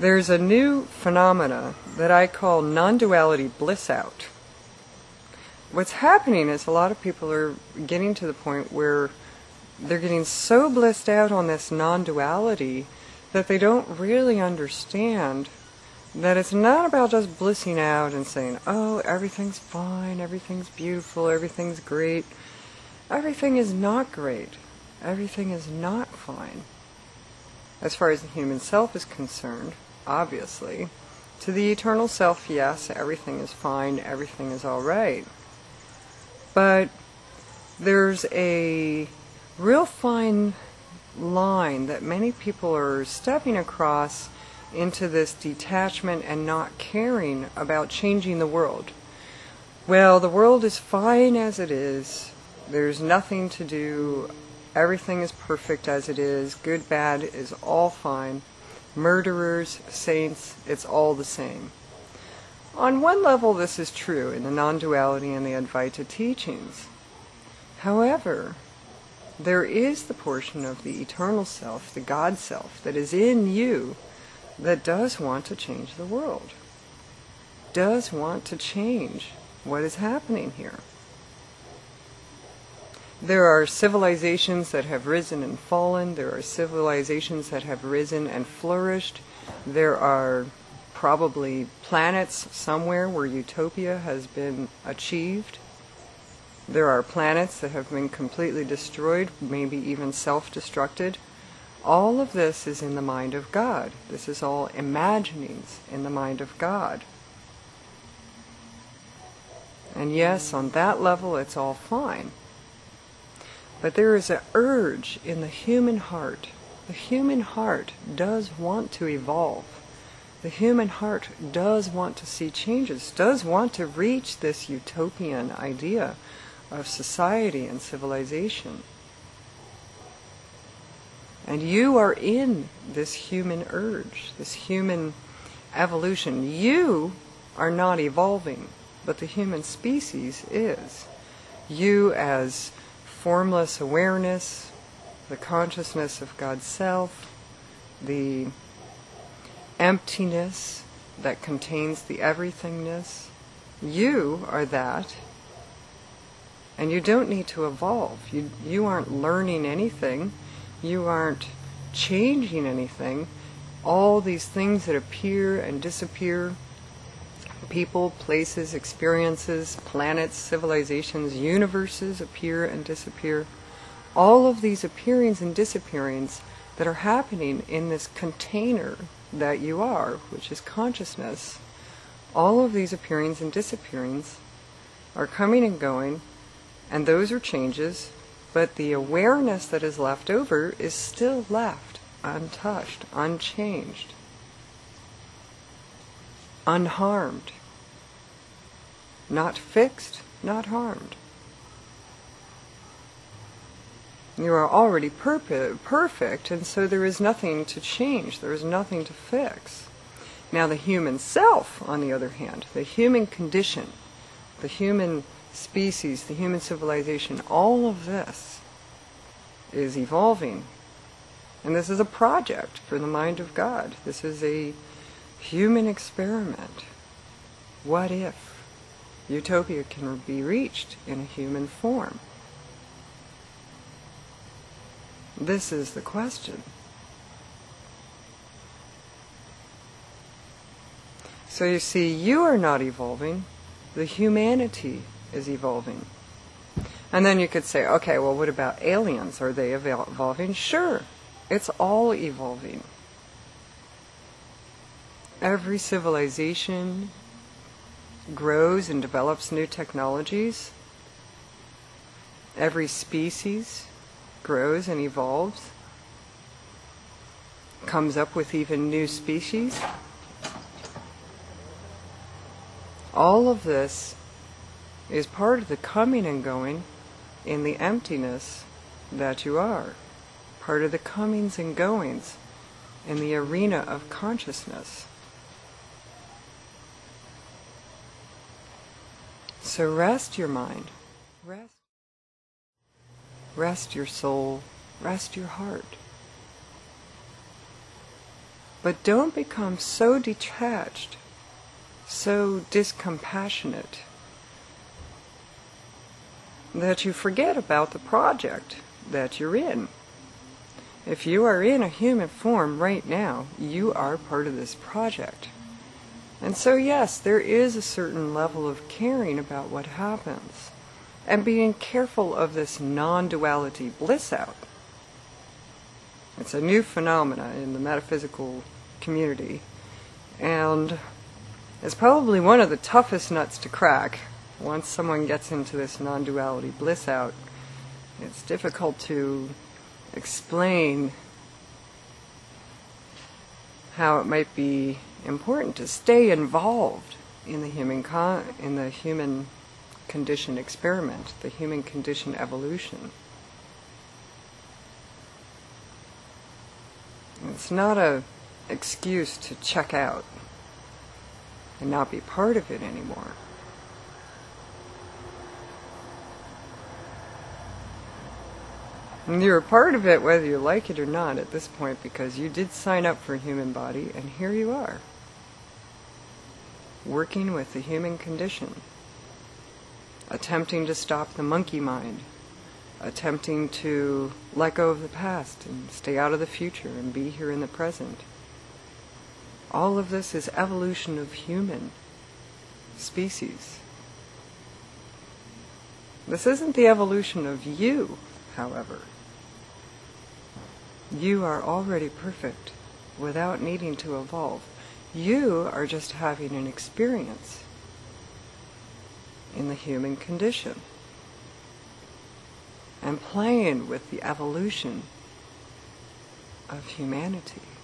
There's a new phenomena that I call non-duality bliss out. What's happening is a lot of people are getting to the point where they're getting so blissed out on this non-duality that they don't really understand that it's not about just blissing out and saying, oh, everything's fine, everything's beautiful, everything's great. Everything is not great. Everything is not fine. As far as the human self is concerned, obviously. To the eternal self, yes, everything is fine, everything is all right. But there's a real fine line that many people are stepping across into this detachment and not caring about changing the world. Well, the world is fine as it is. There's nothing to do. Everything is perfect as it is. Good, bad is all fine. Murderers, saints, it's all the same. On one level, this is true in the non-duality and the Advaita teachings. However, there is the portion of the eternal self, the God self, that is in you that does want to change the world, does want to change what is happening here. There are civilizations that have risen and fallen. There are civilizations that have risen and flourished. There are probably planets somewhere where utopia has been achieved. There are planets that have been completely destroyed, maybe even self-destructed. All of this is in the mind of God. This is all imaginings in the mind of God. And yes, on that level it's all fine. But there is an urge in the human heart. The human heart does want to evolve. The human heart does want to see changes, does want to reach this utopian idea of society and civilization. And you are in this human urge, this human evolution. You are not evolving, but the human species is. You as formless awareness, the consciousness of God's self, the emptiness that contains the everythingness. You are that, and you don't need to evolve. You aren't learning anything. You aren't changing anything. All these things that appear and disappear, people, places, experiences, planets, civilizations, universes appear and disappear. All of these appearings and disappearings that are happening in this container that you are, which is consciousness, all of these appearings and disappearings are coming and going, and those are changes, but the awareness that is left over is still left untouched, unchanged, unharmed. Not fixed, not harmed. You are already perfect, and so there is nothing to change, there is nothing to fix. Now the human self, on the other hand, the human condition, the human species, the human civilization, all of this is evolving. And this is a project for the mind of God. This is a human experiment. What if utopia can be reached in a human form? This is the question. So you see, you are not evolving, the humanity is evolving. And then you could say, okay, well, what about aliens? Are they evolving? Sure, it's all evolving. Every civilization grows and develops new technologies. Every species grows and evolves, comes up with even new species. All of this is part of the coming and going in the emptiness that you are, part of the comings and goings in the arena of consciousness. So rest your mind, rest your soul, rest your heart. But don't become so detached, so discompassionate, that you forget about the project that you're in. If you are in a human form right now, you are part of this project. And so yes, there is a certain level of caring about what happens, and being careful of this non-duality bliss out. It's a new phenomena in the metaphysical community, and it's probably one of the toughest nuts to crack. Once someone gets into this non-duality bliss out, it's difficult to explain how it might be important to stay involved in the human condition experiment, the human condition evolution. It's not an excuse to check out and not be part of it anymore. And you're a part of it whether you like it or not at this point, because you did sign up for a human body, and here you are, working with the human condition, attempting to stop the monkey mind, attempting to let go of the past and stay out of the future and be here in the present. All of this is evolution of human species. This isn't the evolution of you, however. You are already perfect without needing to evolve. You are just having an experience in the human condition and playing with the evolution of humanity.